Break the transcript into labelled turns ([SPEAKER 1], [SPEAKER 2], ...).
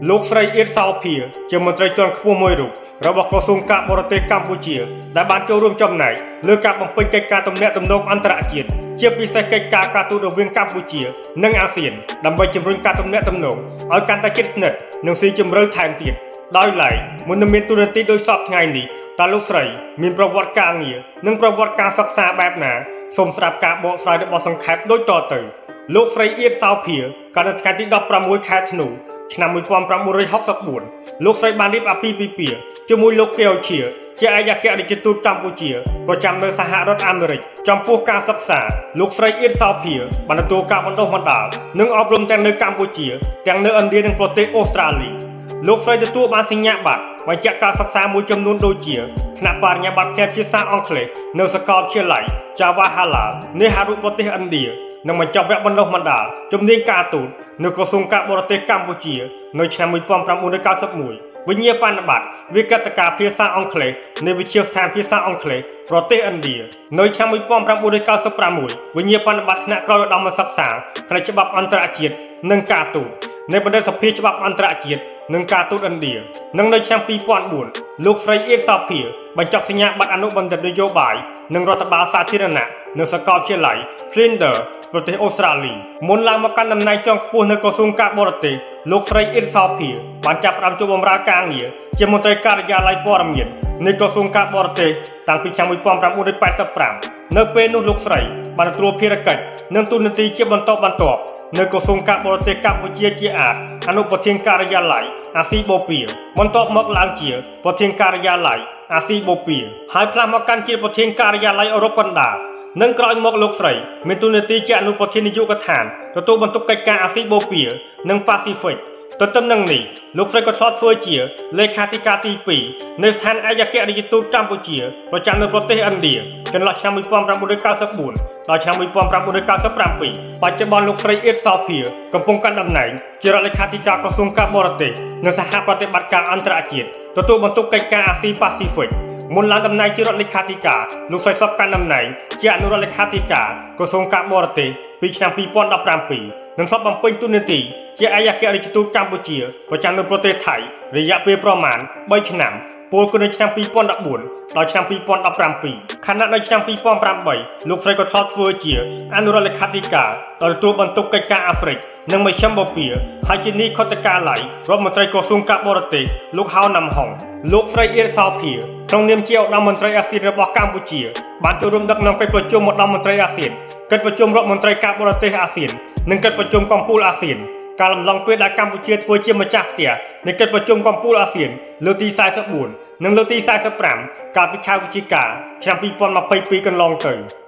[SPEAKER 1] លោកស្រីអៀតសោភាជាមន្ត្រីជាន់ខ្ពស់មួយរូបរបស់ក្រសួងការបរទេសកម្ពុជាដែលបានចូលរួមចំណែកលើការបំពេញកិច្ចការទំនាក់ទំនងអន្តរជាតិជាពិសេសកិច្ចការការទូតរវាងកម្ពុជានិងអាស៊ានដើម្បីជំរុញការទំនាក់ទំនងឲ្យកាន់តែជិតស្និទ្ធនិងស៊ីជម្រៅថែមទៀតដោយឡែកមុននឹងមានទូរនទីដោយសពថ្ងៃនេះតើលោកស្រីមានប្រវត្តិការងារនិងប្រវត្តិការសិក្សាបែបណាសូមស្ដាប់ការបកស្រាយរបស់សង្ខេបដូចតទៅលោកស្រីអៀតសោភាកាលនៅថ្ងៃទី16ខែធ្នូឆ្នាំ1964លោកស្រីបានរៀបអាពាហ៍ពិពាហ៍ជាមួយលោកកែវឈៀជាឯកអគ្គរដ្ឋទូតកម្ពុជាប្រចាំនៅសហរដ្ឋអាមេរិកចំពោះការសិក្សាលោកស្រីអៀតសោភាបានទទួលការបណ្ដុះបណ្ដាលនិងអប់រំទាំងនៅកម្ពុជាទាំងនៅឥណ្ឌានិងប្រទេសអូស្ត្រាលីលោកស្រីទទួលបានសញ្ញាបត្របញ្ជាក់ការសិក្សាមួយចំនួនដូចជាថ្នាក់បរិញ្ញាបត្រផ្នែកភាសាអង់គ្លេសនៅសាកលវិទ្យាល័យ Jawaharlal នៃប្រទេសឥណ្ឌានិងបញ្ចប់វគ្គបណ្ដុះបណ្ដាលជំនាញការទូតនៅក្រសួងការបរទេសកម្ពុជានៅឆ្នាំ1991វិញ្ញាបនបត្រវិក្កតការភាសាអង់គ្លេសនៃវិទ្យាស្ថានភាសាអង់គ្លេសប្រទេសឥណ្ឌានៅឆ្នាំ1996វិញ្ញាបនបត្រថ្នាក់ក្រោយឧត្តមសិក្សាផ្នែកច្បាប់អន្តរជាតិនិងការទូតនៃបណ្ឌិតសភាច្បាប់អន្តរជាតិនិងការទូតឥណ្ឌានិងនៅឆ្នាំ2004លោកស្រីអៀតសោភាបញ្ចប់សញ្ញាបត្រអនុបណ្ឌិតនយោបាយនិងរដ្ឋបាលសាធារណៈនៅសាកលវិទ្យាល័យ Flinders ប្រទេសអូស្ត្រាលីមុនឡើងមកកាន់តំណែងជាន់ខ្ពស់នៅក្រសួងការបរទេសលោកស្រីអៀតសោភាបានចាប់ផ្ដើមចូលបម្រើការងារជាមន្ត្រីការិយាល័យព័ត៌មាននៃក្រសួងការបរទេសតាំងពីឆ្នាំ1985នៅពេលនោះលោកស្រីបានទទួលភារកិច្ចនិងទូនាទីជាបន្តបន្ទាប់នៅក្រសួងការបរទេសកម្ពុជាជាអនុប្រធានការិយាល័យអាស៊ីបូព៌ាបន្ទាប់មកឡើងជាប្រធានការិយាល័យអាស៊ីបូព៌ាហើយផ្លាស់មកកាន់ជាប្រធានការិយាល័យអឺរ៉ុបកណ្ដាលនិងក្រោយមកលោកស្រីមានតួនាទីជាអនុប្រធាននាយកដ្ឋានទទួលបន្ទុកកិច្ចការអាស៊ីបូព៌ានិងប៉ាស៊ីហ្វិកទន្ទឹមនឹងនេះលោកស្រីក៏ធ្លាប់ធ្វើជាលេខាធិការទី2នៃស្ថានឯកអគ្គរដ្ឋទូតកម្ពុជាប្រចាំនៅប្រទេសឥណ្ឌាចន្លោះឆ្នាំ1994ដល់ឆ្នាំ1997បច្ចុប្បន្នលោកស្រីអៀតសោភាកំពុងកាន់តំណែងជារដ្ឋលេខាធិការក្រសួងការបរទេសនិងសហប្រតិបត្តិការអន្តរជាតិទទួលបន្ទុកកិច្ចការអាស៊ីប៉ាស៊ីហ្វិកមុនឡើងតំណែងជារដ្ឋលេខាធិការលោកស្រីធ្លាប់កាន់តំណែងជាអនុរដ្ឋលេខាធិការក្រសួងការបរទេសពីឆ្នាំ2017និងធ្លាប់បំពេញតួនាទីជាឯកអគ្គរដ្ឋទូតកម្ពុជាប្រចាំនៅប្រទេសថៃរយៈពេលប្រមាណ3ឆ្នាំពលគឺនៅឆ្នាំ2014ដល់ឆ្នាំ2017ខណៈនៅឆ្នាំ2008លោកស្រីក៏ធ្លាប់ធ្វើជាអនុរដ្ឋលេខាធិការដោយទទួលបន្ទុកកិច្ចការអាហ្វ្រិកនិងមជ្ឈិមបូព៌ាហើយជានាយខុទ្ទកាល័យរដ្ឋមន្ត្រីក្រសួងការបរទេសលោកហៅណាំហុងលោកស្រីអៀតសោភាក្នុងនាមជាឧត្តមមន្ត្រីអាស៊ានរបស់កម្ពុជាបានចូលរួមដឹកនាំកិច្ចប្រជុំឧត្តមមន្ត្រីអាស៊ានកិច្ចប្រជុំរដ្ឋមន្ត្រីការបរទេសអាស៊ាននិងកិច្ចប្រជុំកំពូលអាស៊ានកាលអំឡុងពេលដែលកម្ពុជាធ្វើជាម្ចាស់ផ្ទះនៃកិច្ចប្រជុំកំពូលអាស៊ានលើកទី44និងលើកទី45កាលពីខែវិច្ឆិកាឆ្នាំ2022កន្លងទៅ